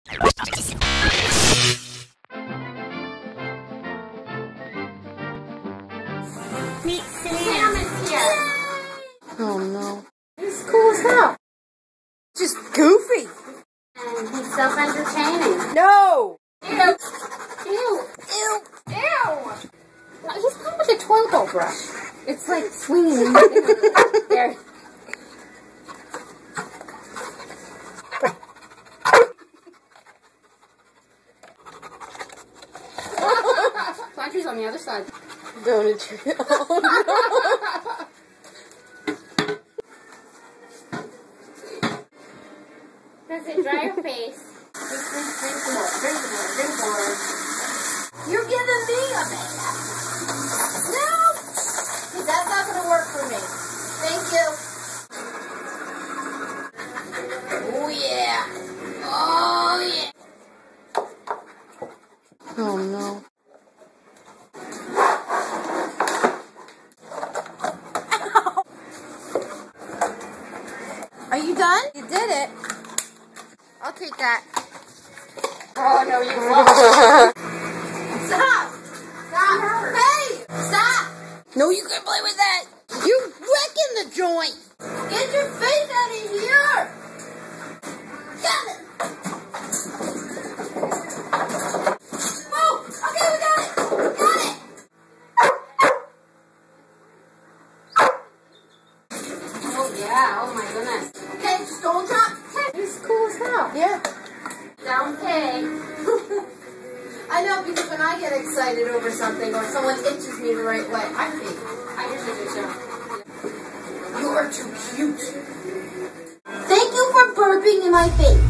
Meet Sam is here. Oh no. He's cool as hell. Just goofy. And he's self-entertaining. No! Ew. Ew. Ew. Ew. He's kind of like a twinkle brush. It's like swinging. There. Country's on the other side. Going to oh no. Does it dry your face? Drink more. Drink more. Drink more. You're giving me a bath. No! That's not going to work for me. Thank you. Oh yeah. Oh yeah. Oh no. Are you done? You did it. I'll take that. Oh, no, you won't. Stop! Stop! Hey! Stop! No, you can't play with that. You're wrecking the joint. Get your face out of here. Got it. Oh, okay, we got it. Got it. Oh, yeah. Oh, my goodness. Okay, just don't drop. He's cool as hell. Yeah. Down pay. I know, because when I get excited over something or someone itches me the right way, I think, I usually do too. you're too cute. Thank you for burping in my face.